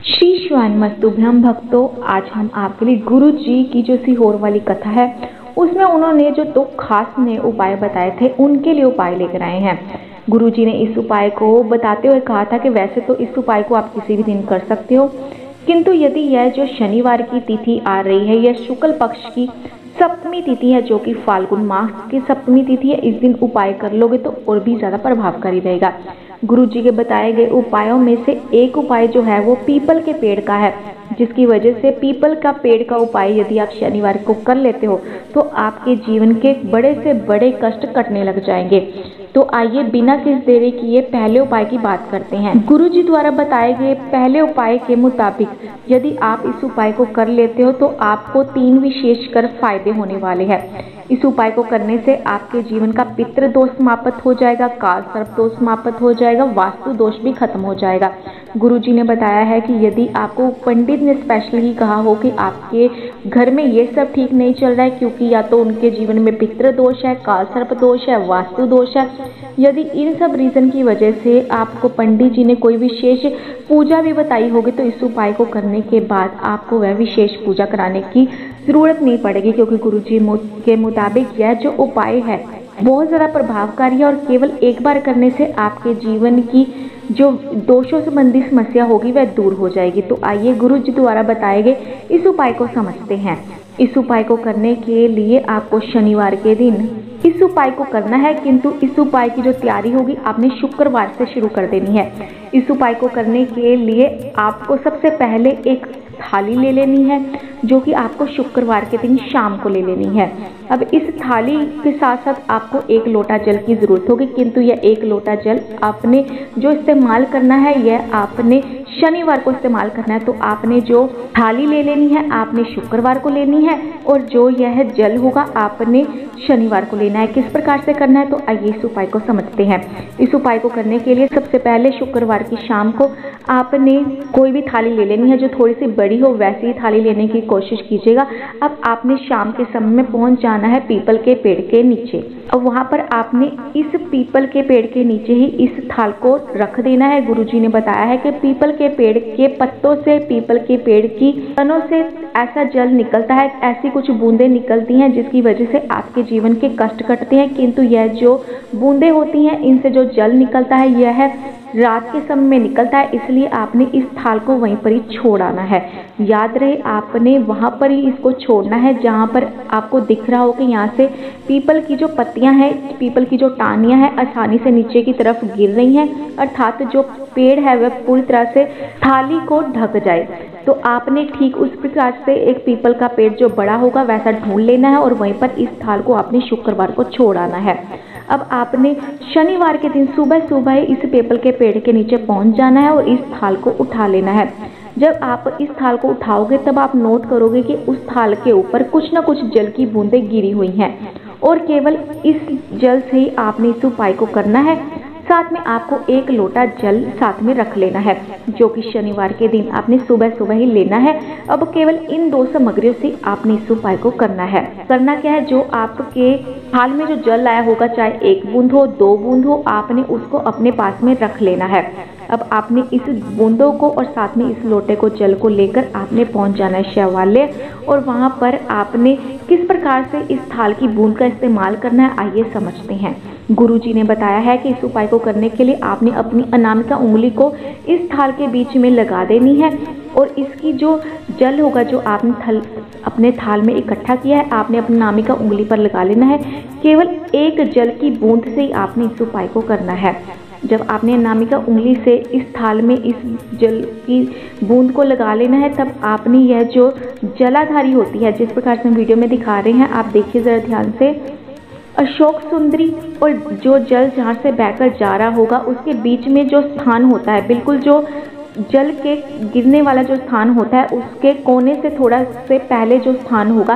श्री श्यामस्तु ब्रह्म भक्तों, आज हम आपके लिए गुरु जी की जो सीहोर वाली कथा है उसमें उन्होंने जो दो खास नए उपाय बताए थे उनके लिए उपाय लेकर आए हैं। गुरु जी ने इस उपाय को बताते हुए कहा था कि वैसे तो इस उपाय को आप किसी भी दिन कर सकते हो, किंतु यदि यह जो शनिवार की तिथि आ रही है, यह शुक्ल पक्ष की सप्तमी तिथि है जो कि फाल्गुन मास की सप्तमी तिथि है, इस दिन उपाय कर लोगे तो और भी ज़्यादा प्रभावकारी रहेगा। गुरु जी के बताए गए उपायों में से एक उपाय जो है वो पीपल के पेड़ का है, जिसकी वजह से पीपल का पेड़ का उपाय यदि आप शनिवार को कर लेते हो तो आपके जीवन के बड़े से बड़े कष्ट कटने लग जाएंगे। तो आइए बिना किसी देरी किए पहले उपाय की बात करते हैं। गुरु जी द्वारा बताए गए पहले उपाय के मुताबिक यदि आप इस उपाय को कर लेते हो तो आपको 3 विशेषकर फायदे होने वाले हैं। इस उपाय को करने से आपके जीवन का पितृ दोष समाप्त हो जाएगा, काल सर्प दोष समाप्त हो जाएगा, वास्तु दोष भी खत्म हो जाएगा। गुरु जी ने बताया है कि यदि आपको पंडित ने स्पेशली कहा हो कि आपके घर में ये सब ठीक नहीं चल रहा है, क्योंकि या तो उनके जीवन में पितृ दोष है, काल सर्प दोष है, वास्तु दोष है, यदि इन सब रीजन की वजह से आपको पंडित जी ने कोई विशेष पूजा भी बताई होगी तो इस उपाय को करने के बाद आपको वह विशेष पूजा कराने की जरूरत नहीं पड़ेगी, क्योंकि गुरु जी के मुताबिक यह जो उपाय है बहुत ज़्यादा प्रभावकारी है और केवल एक बार करने से आपके जीवन की जो दोषों संबंधी समस्या होगी वह दूर हो जाएगी। तो आइए गुरु जी द्वारा बताए गए इस उपाय को समझते हैं। इस उपाय को करने के लिए आपको शनिवार के दिन इस उपाय को करना है, किंतु इस उपाय की जो तैयारी होगी आपने शुक्रवार से शुरू कर देनी है। इस उपाय को करने के लिए आपको सबसे पहले एक थाली ले लेनी है जो कि आपको शुक्रवार के दिन शाम को ले लेनी है। अब इस थाली के साथ साथ आपको 1 लोटा जल की ज़रूरत होगी, किंतु यह 1 लोटा जल आपने जो इस्तेमाल करना है यह आपने शनिवार को इस्तेमाल करना है। तो आपने जो थाली ले लेनी है आपने शुक्रवार को लेनी है और जो यह जल होगा आपने शनिवार को लेना है। किस प्रकार से करना है तो आइए इस उपाय को समझते हैं। इस उपाय को करने के लिए सबसे पहले शुक्रवार की शाम को आपने कोई भी थाली ले लेनी है जो थोड़ी सी बड़ी हो, वैसी ही थाली लेने की कोशिश कीजिएगा। अब आपने शाम के समय में पहुंच जाना है पीपल के पेड़ के नीचे और वहां पर आपने इस पीपल के पेड़ के नीचे ही इस थाल को रख देना है। गुरुजी ने बताया है कि पीपल के पेड़ के पत्तों से, पीपल के पेड़ की तनों से ऐसा जल निकलता है, ऐसी कुछ बूंदें निकलती हैं जिसकी वजह से आपके जीवन के कष्ट कटते हैं, किंतु यह जो बूंदें होती हैं इनसे जो जल निकलता है यह रात के समय में निकलता है, इसलिए आपने इस थाल को वहीं पर ही छोड़ आना है। याद रहे आपने वहां पर ही इसको छोड़ना है जहां पर आपको दिख रहा हो कि यहाँ से पीपल की जो पत्तियां हैं, पीपल की जो टाहनियां हैं आसानी से नीचे की तरफ गिर रही हैं, अर्थात जो पेड़ है वह पूरी तरह से थाली को ढक जाए। तो आपने ठीक उस प्रकार से एक पीपल का पेड़ जो बड़ा होगा वैसा ढूंढ लेना है और वहीं पर इस थाल को आपने शुक्रवार को छोड़ आना है। अब आपने शनिवार के दिन सुबह सुबह इस पीपल के पेड़ के नीचे पहुंच जाना है और इस थाल को उठा लेना है। जब आप इस थाल को उठाओगे तब आप नोट करोगे कि उस थाल के ऊपर कुछ न कुछ जल की बूंदें गिरी हुई हैं और केवल इस जल से ही आपने इस उपाय को करना है। साथ में आपको 1 लोटा जल साथ में रख लेना है जो कि शनिवार के दिन आपने सुबह सुबह ही लेना है। अब केवल इन 2 सामग्रियों से आपने इस उपाय को करना है। करना क्या है, जो आपके थाल में जो जल आया होगा, चाहे 1 बूंद हो 2 बूंद हो, आपने उसको अपने पास में रख लेना है। अब आपने इस बूंदों को और साथ में इस लोटे को जल को लेकर आपने पहुंच जाना है शैवालय और वहां पर आपने किस प्रकार से इस थाल की बूंद का इस्तेमाल करना है आइए समझते हैं। गुरु जी ने बताया है कि इस उपाय को करने के लिए आपने अपनी अनामिका उंगली को इस थाल के बीच में लगा देनी है और इसकी जो जल होगा जो आपने अपने थाल में इकट्ठा किया है आपने अपनी अनामिका उंगली पर लगा लेना है। केवल 1 जल की बूंद से ही आपने इस उपाय को करना है। जब आपने अनामिका उंगली से इस थाल में इस जल की बूंद को लगा लेना है तब आपने यह जो जलाधारी होती है, जिस प्रकार से हम वीडियो में दिखा रहे हैं, आप देखिए ज़रा ध्यान से, अशोक सुंदरी और जो जल जहाँ से बहकर जा रहा होगा उसके बीच में जो स्थान होता है, बिल्कुल जो जल के गिरने वाला जो स्थान होता है उसके कोने से थोड़ा से पहले जो स्थान होगा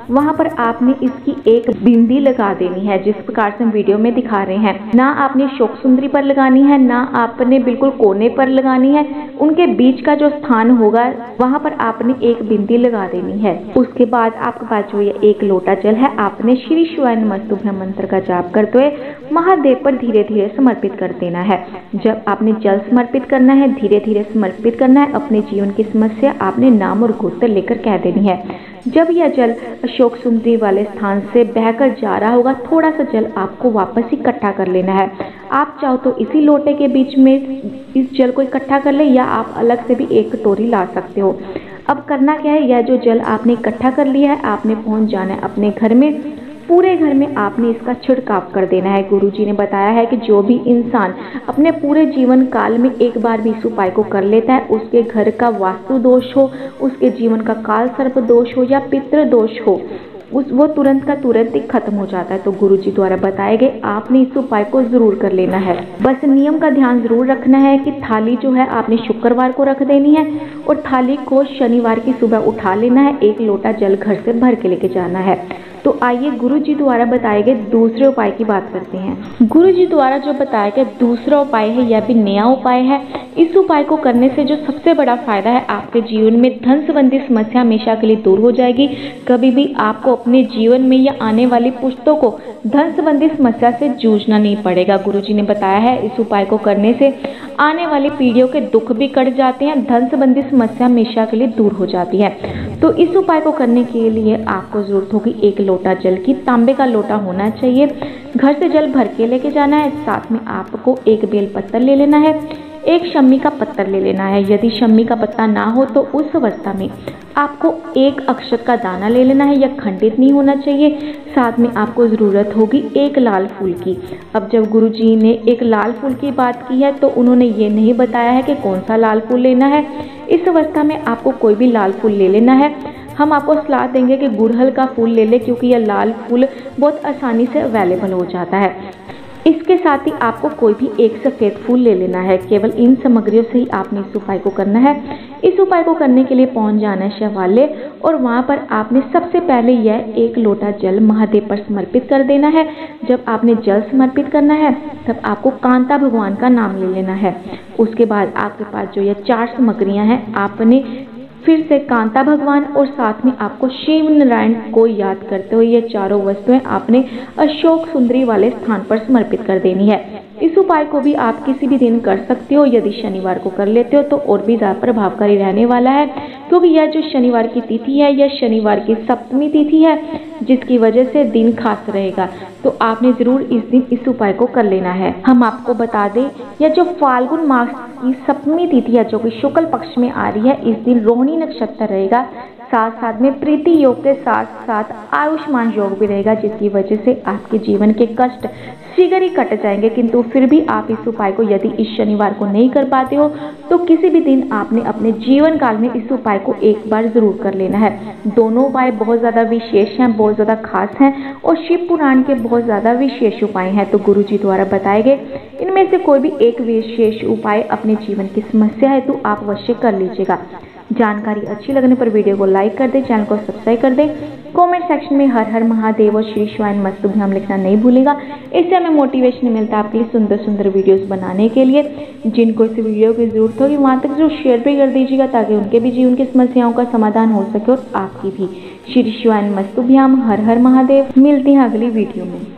वहाँ पर आपने इसकी एक बिंदी लगा देनी है, जिस प्रकार से हम वीडियो में दिखा रहे हैं। ना आपने शोक सुंदरी पर लगानी है, ना आपने बिल्कुल कोने पर लगानी है। उनके बीच का जो स्थान होगा वहाँ पर आपने एक बिंदी लगा देनी है। उसके बाद आपके पास जो ये एक लोटा जल है, आपने श्री शिवाय नमस्तुभ्यम मंत्र का जाप करते हुए महादेव पर धीरे धीरे समर्पित कर देना है। जब आपने जल समर्पित करना है, धीरे धीरे समर्पित करना है। अपने जीवन की समस्या आपने नाम और गोत्र लेकर कह देनी है। जब यह जल अशोक सुंदरी वाले स्थान से बहकर जा रहा होगा, थोड़ा सा जल आपको वापस इकट्ठा कर लेना है। आप चाहो तो इसी लोटे के बीच में इस जल को इकट्ठा कर ले, या आप अलग से भी एक कटोरी ला सकते हो। अब करना क्या है, यह जो जल आपने इकट्ठा कर लिया है, आपने पहुंच जाना है अपने घर में। पूरे घर में आपने इसका छिड़काव कर देना है। गुरुजी ने बताया है कि जो भी इंसान अपने पूरे जीवन काल में एक बार भी इस उपाय को कर लेता है, उसके घर का वास्तु दोष हो, उसके जीवन का काल सर्प दोष हो या पितृ दोष हो, वो तुरंत का तुरंत ही खत्म हो जाता है। तो गुरुजी द्वारा बताए गए आपने इस उपाय को जरूर कर लेना है। बस नियम का ध्यान जरूर रखना है कि थाली जो है आपने शुक्रवार को रख देनी है और थाली को शनिवार की सुबह उठा लेना है। एक लोटा जल घर से भर के लेके जाना है। तो आइए गुरुजी द्वारा बताए गए दूसरे उपाय की बात करते हैं। गुरुजी द्वारा जो बताया गया दूसरा उपाय है, यह भी नया उपाय है। इस उपाय को करने से जो सबसे बड़ा फायदा है, आपके जीवन में धन संबंधी समस्या हमेशा के लिए दूर हो जाएगी। कभी भी आपको अपने जीवन में या आने वाली पुश्तों को धन संबंधी समस्या से जूझना नहीं पड़ेगा। गुरुजी ने बताया है इस उपाय को करने से आने वाली पीढ़ियों के दुख भी कट जाते हैं, धन संबंधी समस्या हमेशा के लिए दूर हो जाती है। तो इस उपाय को करने के लिए आपको जरूरत होगी एक लोटा जल की। तांबे का लोटा होना चाहिए। घर से जल भर के लेके जाना है। साथ में आपको एक बेल पत्तर ले लेना है, एक शम्मी का पत्तर ले लेना है। यदि शम्मी का पत्ता ना हो तो उस अवस्था में आपको एक अक्षत का दाना ले लेना है, यह खंडित नहीं होना चाहिए। साथ में आपको ज़रूरत होगी एक लाल फूल की। अब जब गुरुजी ने एक लाल फूल की बात की है तो उन्होंने ये नहीं बताया है कि कौन सा लाल फूल लेना है। इस अवस्था में आपको कोई भी लाल फूल ले लेना है। हम आपको सलाह देंगे कि गुड़हल का फूल ले ले, क्योंकि यह लाल फूल बहुत आसानी से अवेलेबल हो जाता है। इसके साथ ही आपको कोई भी एक सफ़ेद फूल ले लेना है। केवल इन सामग्रियों से ही आपने इस उपाय को करना है। इस उपाय को करने के लिए पहुंच जाना है शिवालय, और वहां पर आपने सबसे पहले यह एक लोटा जल महादेव पर समर्पित कर देना है। जब आपने जल समर्पित करना है तब आपको कांता भगवान का नाम ले लेना है। उसके बाद आपके पास जो यह 4 सामग्रियां हैं, आपने फिर से कांता भगवान और साथ में आपको शिव नारायण को याद करते हुए ये चारों वस्तुएं आपने अशोक सुंदरी वाले स्थान पर समर्पित कर देनी है। इस उपाय को भी आप किसी भी दिन कर सकते हो। यदि शनिवार को कर लेते हो तो और भी ज़्यादा प्रभावकारी रहने वाला है, क्योंकि यह जो शनिवार की तिथि है, यह शनिवार की सप्तमी तिथि है, जिसकी वजह से दिन खास रहेगा। तो आपने ज़रूर इस दिन इस उपाय को कर लेना है। हम आपको बता दें, यह जो फाल्गुन मास की सप्तमी तिथि है, जो कि शुक्ल पक्ष में आ रही है, इस दिन रोहिणी नक्षत्र रहेगा। साथ साथ में प्रीति योग के साथ साथ आयुष्मान योग भी रहेगा, जिसकी वजह से आपके जीवन के कष्ट शीघ्र ही कट जाएंगे। किंतु फिर भी आप इस उपाय को यदि इस शनिवार को नहीं कर पाते हो तो किसी भी दिन आपने अपने जीवन काल में इस उपाय को एक बार जरूर कर लेना है। दोनों उपाय बहुत ज़्यादा विशेष हैं, बहुत ज़्यादा खास हैं और शिव पुराण के बहुत ज़्यादा विशेष उपाय हैं। तो गुरु जी द्वारा बताए गए इनमें से कोई भी एक विशेष उपाय अपने जीवन की समस्या है तो आप अवश्य कर लीजिएगा। जानकारी अच्छी लगने पर वीडियो को लाइक कर दें, चैनल को सब्सक्राइब कर दें। कमेंट सेक्शन में हर हर महादेव और श्री शिवाय नमस्तुभ्यम लिखना नहीं भूलेगा। इससे हमें मोटिवेशन मिलता है आपके लिए सुंदर सुंदर वीडियोस बनाने के लिए। जिनको इस वीडियो की जरूरत होगी वहाँ तक जरूर शेयर भी कर दीजिएगा, ताकि उनके भी जीवन की समस्याओं का समाधान हो सके और आपकी भी। श्री शिवाय नमस्तुभ्यम, हर हर महादेव। मिलते हैं अगली वीडियो में।